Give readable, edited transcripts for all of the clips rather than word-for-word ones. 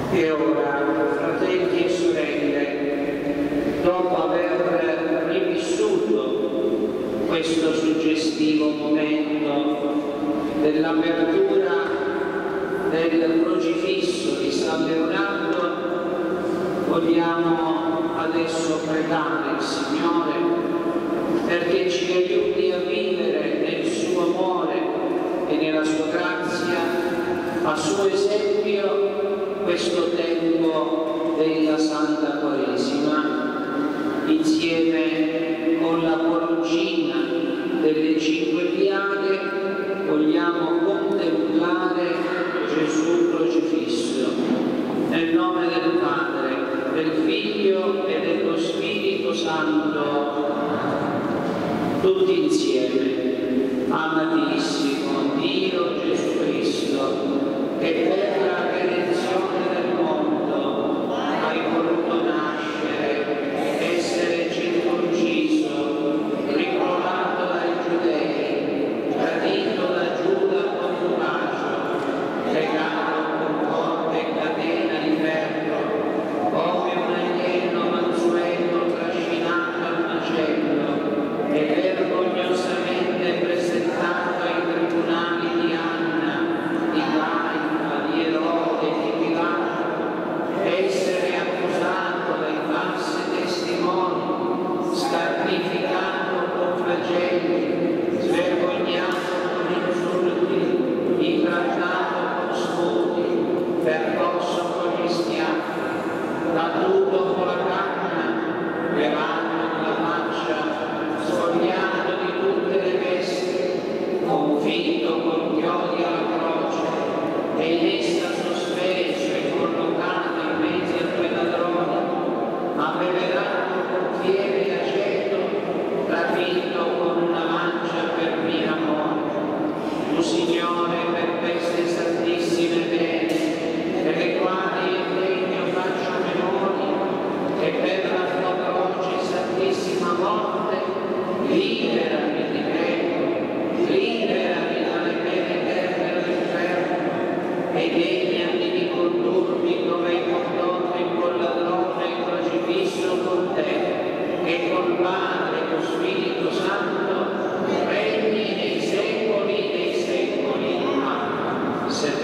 E ora, fratelli e sorelle, dopo aver rivissuto questo suggestivo momento dell'apertura del crocifisso di San Leonardo, vogliamo adesso pregare il Signore perché ci aiuti a vivere nel suo amore e nella sua grazia, a suo esempio, questo tempo della Santa Quaresima, insieme con la corongina delle 5 piaghe vogliamo contemplare Gesù crocifisso. Nel nome del Padre, del Figlio e dello Spirito Santo, tutti insieme. Amatissimo Dio Gesù Cristo, che per la redenzione del mondo hai voluto nascere, essere circonciso, riprovato dai Giudei, tradito da Giuda con bacio, legato con corde e catena di ferro, come un alieno mansueto trascinato al macello e vergognosamente presentato ai tribunali di Anna, di Caifa, di Erode, di Pilato, essere accusato dai falsi testimoni, scarnificato con flagelli, svergognato con insulti, intrattato con sputi, percosso con gli schiaffi, battuto con la canna, levato nella faccia, spogliato di tutte le vesti, confinto con chiodi alla croce e in essa sospeso e collocato in mezzo a 2 ladroni, abbeverato con fieve e aceto, rapito con una lancia per mia morte. Tu, Signore, per queste santissime pene, per le quali il regno faccio memori, e per la tua croce santissima morte, liberami, ti prego, liberami dalle pene eterne dell'inferno e degnami di condurmi come hai condotto in quel ladrone crocifisso con te, che col Padre e lo Spirito Santo regni nei secoli dei secoli. Amen.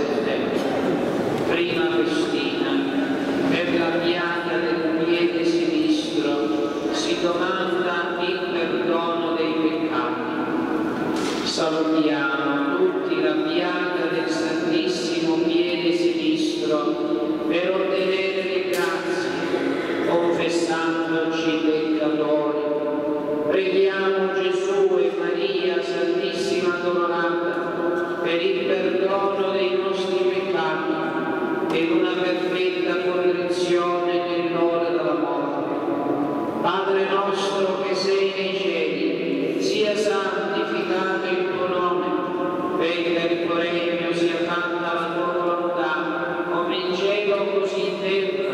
Prima festina, per la piaga del piede sinistro si domanda il perdono dei peccati. Salutiamo tutti la piaga del Santissimo Piede Sinistro per ottenere le grazie, confessandoci peccatori. Preghiamo Gesù e Maria Santissima Adorata per il perdono dei nostri peccati e una perfetta contrizione nell'ora della morte. Padre nostro che sei nei cieli, sia santificato il tuo nome, venga il tuo regno, sia fatta la tua volontà, come in cielo così in terra.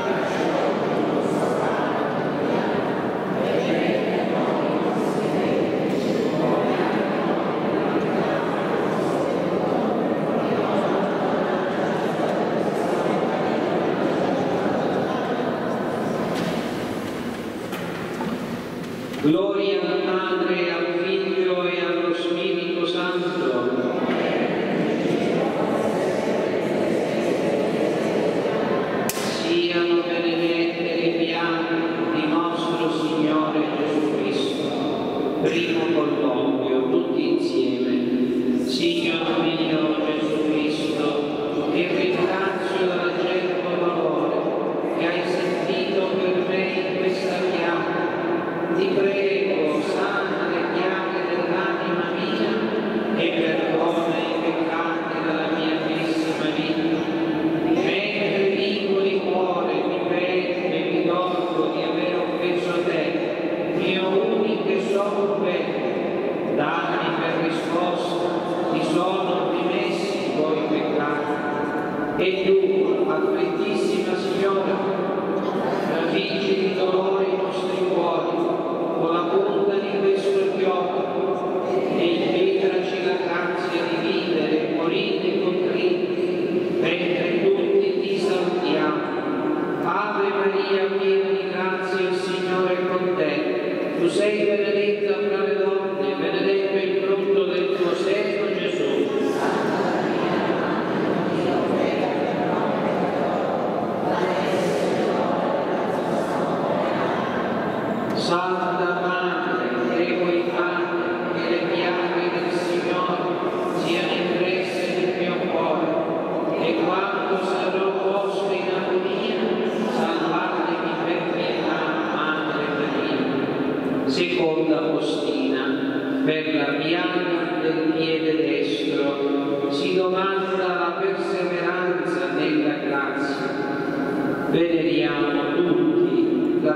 Gloria al Padre, al Figlio e allo Spirito Santo. Siano benedette le piaghe di nostro Signore Gesù Cristo. Primo colloquio, tutti insieme. Signore mio Gesù Cristo, ti ringrazio dall'acerbo valore che hai sentito per me in questa piaga. Ti prego, sana le piaghe dell'anima mia e perdona i peccati della mia pessima vita. Mentre vivo di cuore mi prego e mi dolgo di aver offeso a te, mio unico e solo bene. Dammi per risposta, ti sono rimessi i tuoi peccati. E tu, afflittissima Signora, affliggi di dolore i nostri cuori con la punta di questo chiodo e impetraci la grazia di vivere, morire contritti, mentre tutti ti salutiamo.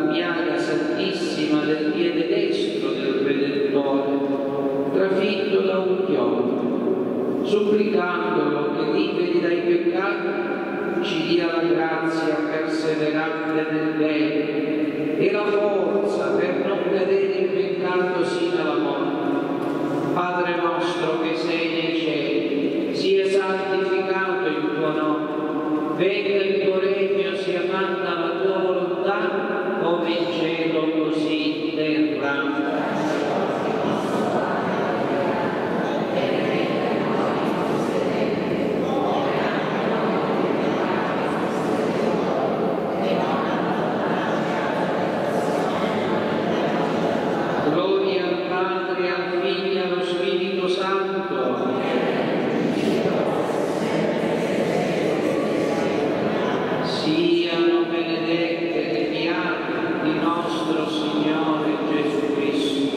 piaga santissima del piede destro del Redentore, trafitto da un chiodo, supplicandolo che liberi dai peccati ci dia la grazia perseverante nel bene e la forza per non cadere in peccato sino alla morte. Padre nostro che sei nei cieli, sia santificato il tuo nome, venga il tuo regno, sia fatta la tua volontà, come in cielo così in terra. Gloria al Padre, al Figlio e allo Spirito Santo. Siano benedette le piaghe di nostro Signore Gesù Cristo.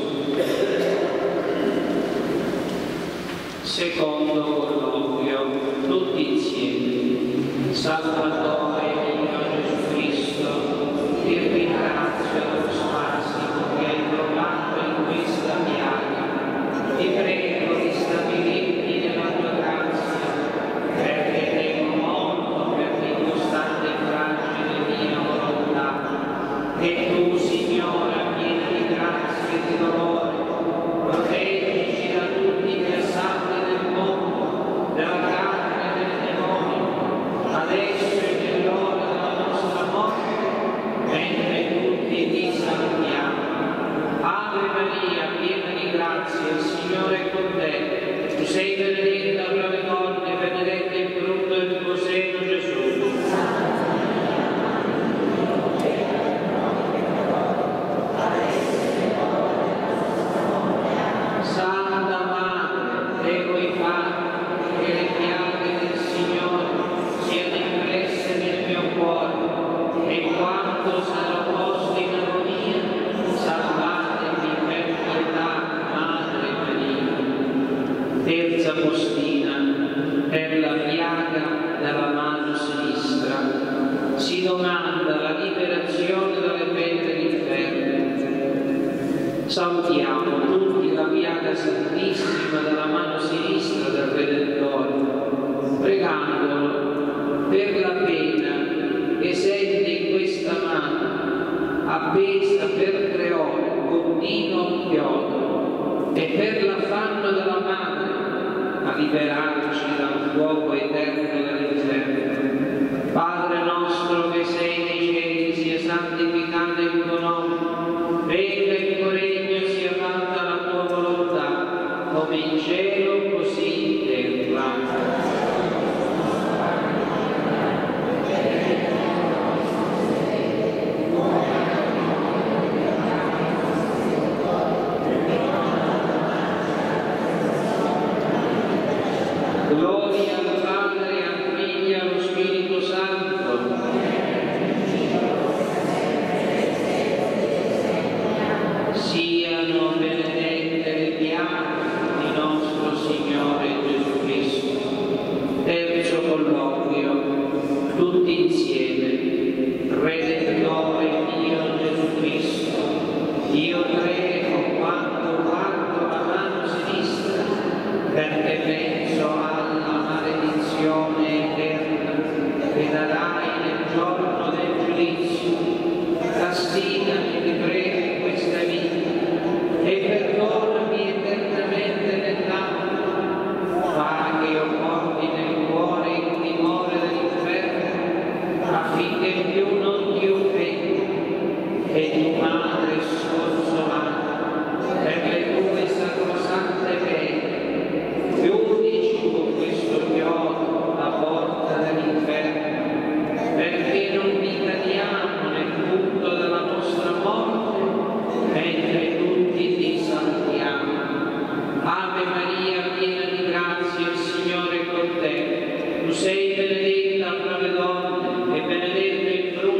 Secondo colloquio, tutti insieme. Salvatore mio Gesù Cristo, ti ringrazio lo spasimo che hai provato in questa piaga. Ti prego di stabilirmi nella tua grazia, perché temo molto per l'incostante e fragile mia volontà. E tu, Signore, piena di grazia e di dolore, proteggici da tutti gli assalti del mondo, della carne e del demonio, adesso e nell'ora della nostra morte, mentre tutti ti salutiamo. Ave Maria, piena di grazia, il Signore è con te. Tu sei benedetta tra le donne, benedetto il frutto del tuo seno, Gesù. Santa Madre, prego i padri che le piaghe del Signore siano impresse nel mio cuore, e quando sarò posto in agonia, salvatemi per pietà, Madre Maria. Terza postina, per la piaga della mano sinistra, si domanda la liberazione dalle pene dell'inferno. Salutiamo tutti la piaga santissima della mano sinistra del Redentore, pregandolo per la pena che sente in questa mano, appesa per 3 ore, continua un chiodo, e per l'affanno della madre a liberarci dal fuoco eterno dell'inferno. Padre nostro che sei nei cieli, sia santificato il tuo nome, venga il tuo regno, sia fatta la tua volontà, come in cielo così in terra. Gloria al Padre, al Figlio e allo Spirito Santo. Siano benedette le piaghe di nostro Signore Gesù Cristo. Terzo colloquio, tutti insieme. Redentore mio Gesù Cristo, io prego quando guardo la mano sinistra, perché penso alla maledizione eterna che darai nel giorno del giudizio. Castigami, ti prego, in questa vita e perdonami eternamente nell'altra. Fa che io porti nel cuore il timore dell'inferno, affinché più non ti offenda, e tu, Madre sconsolata, per le tue sacrosante pene, chiudici con questo chiodo la porta dell'inferno, perché non vi cadiamo nel punto della nostra morte, mentre tutti ti salutiamo. Ave Maria, piena di grazia, il Signore è con te. Tu sei benedetta fra le donne, e benedetto il frutto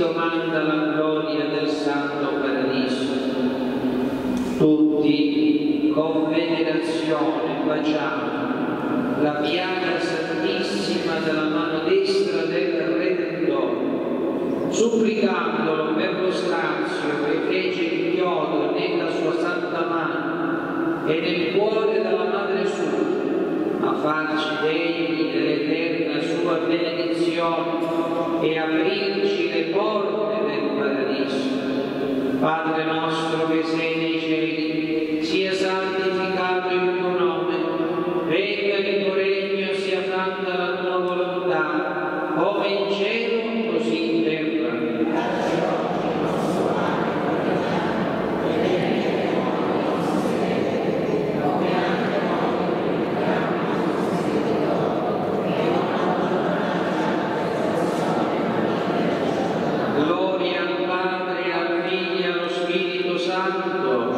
domanda la gloria del Santo Paradiso. Tutti con venerazione baciamo la piaga santissima della mano destra del Redentore, supplicandolo per lo strazio che fece il chiodo nella sua santa mano e nel cuore della Madre sua, a farci degni dell'eterna sua benedizione e aprirci le porte del Paradiso. Padre nostro che sei nei cieli, sia santificato il tuo nome, venga il tuo regno, sia fatta la tua volontà, come in cielo così in terra. Gloria al Padre, al Figlio e allo Spirito Santo.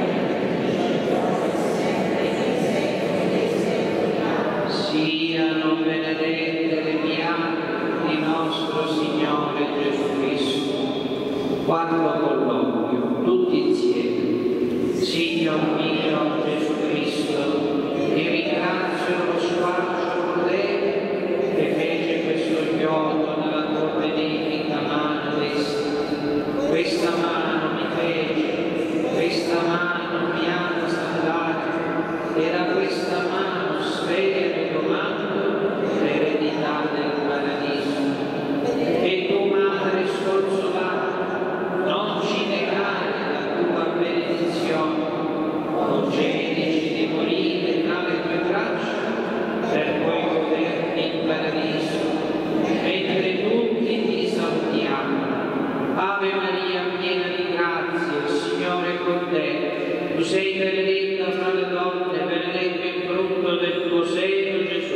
Siano benedette le piaghe di nostro Signore Gesù Cristo. Quarto colloquio, tutti insieme. Signor mio Gesù Cristo, ti ringrazio lo squarcio crudele che fece questo chiodo nella tua benefica mano destra. Questa mano mi fece, questa mano mi ha installato, era questa mano sfera di comando, l'eredità del Paradiso. E tu, Madre sconsolata, non ci negare la tua benedizione, concedici di morire tra le tue braccia per poi goderti in Paradiso, mentre tutti ti salutiamo. Ave Maria, piena di grazia, il Signore è con te. Tu sei benedetta fra le donne, benedetto il frutto del tuo seno, Gesù.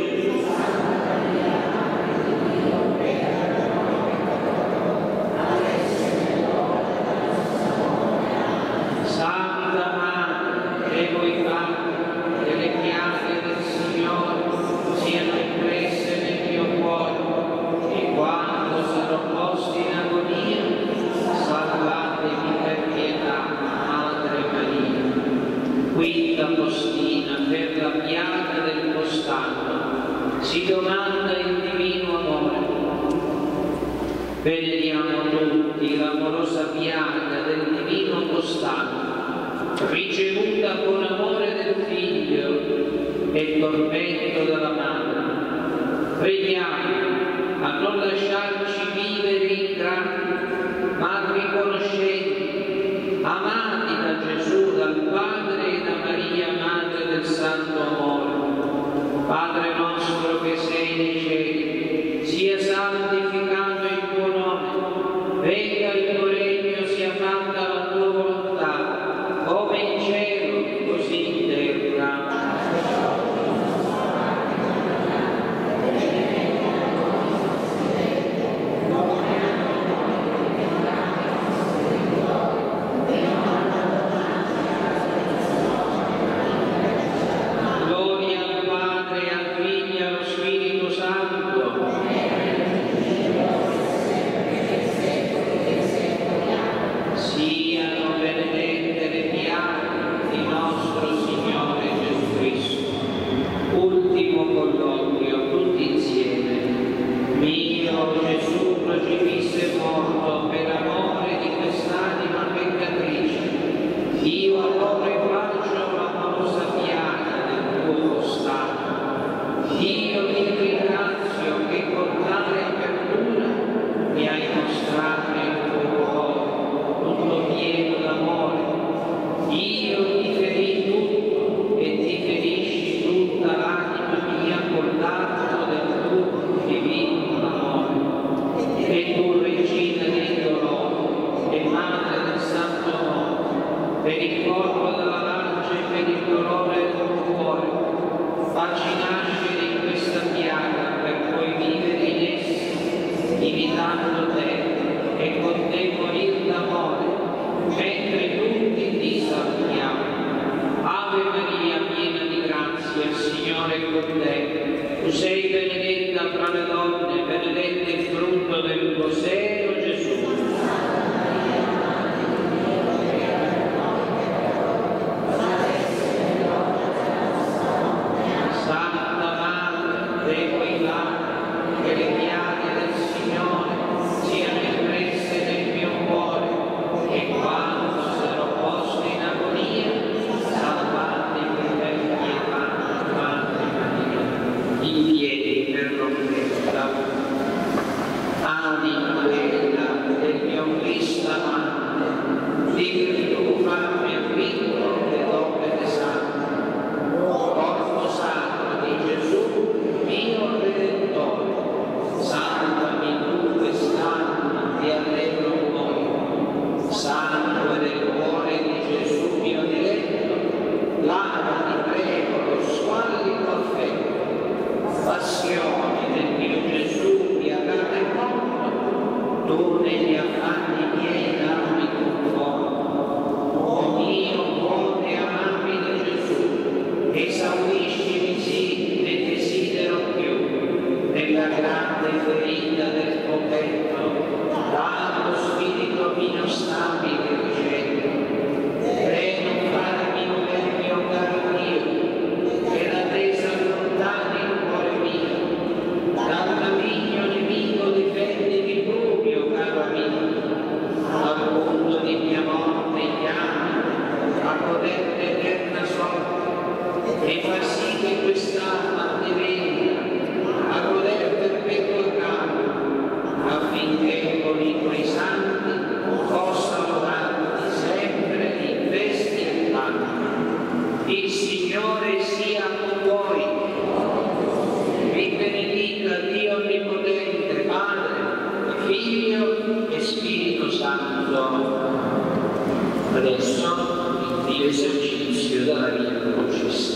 Santa Madre, prego i Padri che le piaghe del Signore siano impresse nel mio cuore e quando sarò posti in agonia, salvatemi per pietà, Madre Maria. Quinta postina per la piaga del costato si domanda il divino amore. Benediamo tutti l'amorosa piaga del divino costato, ricevuta con amore del Figlio e tormento della Madre. Preghiamo a non lasciarci vivere ingrati, ma riconoscenti, amati da Gesù, dal Padre e da Maria, Madre del Santo Amore. Padre nostro che sei nei cieli, sia santificato il tuo nome, venga il tuo regno, sia fatta la tua volontà, come in cielo, così in terra. Gloria al Padre, al Figlio e allo Spirito Santo. Siano benedette le piaghe di nostro Signore Gesù Cristo. Ultimo colloquio, tutti insieme. Mio Gesù crocifisso e morto per amore di quest'anima peccatrice, io adoro e bacio l'amorosa piaga del tuo costato. Io ti ringrazio che con tale apertura mi hai mostrato il tuo cuore, tutto pieno d'amore. Io ti ferì tutto e ti ferisci tutta l'anima mia col dardo del tuo divino amore. E tu, regina dei dolori e madre del santo amore, per il corpo della lancia e per il dolore del tuo cuore, facci nascere in questa piaga per poi vivere in essa, imitando te e con te morire d'amore, mentre tutti ti salutiamo. Ave Maria, piena di grazia, il Signore è con te. Tu sei benedetta fra le donne, benedetto il frutto del tuo seno, Gesù. anima bella del mio Cristo amante, di virtù fammi affitto ed opere sante, corpo sacro di Gesù, mio Redentore, salvami tu quest'anima di allegro cuore, sangue del cuore di Gesù mio diletto, lava di prego lo squallido affetto, passione del mio Gesù di agape mondo, tu negli affanni miei dammi conforto. O mio buono e amabile Gesù, esauriscimi sì ne desidero più, nella grande ferita del tuo petto, dallo spirito mio stabile riceve. Prego farmi un mio caro Dio, che la tesa lontani il cuore mio, dal maligno nemico difendimi tu, mio caro amico, dal punto di mia morte chiama, a godere l'eterna sorte, e fa sì che quest'alma diventa, a godere perpetuo calma, affinché con i tuoi santi possano darti sempre in vesti e panni. Il Signore sia con voi. Vi benedica Dio Onnipotente, Padre, Figlio e Spirito Santo. Adesso il esercizio della via crucis.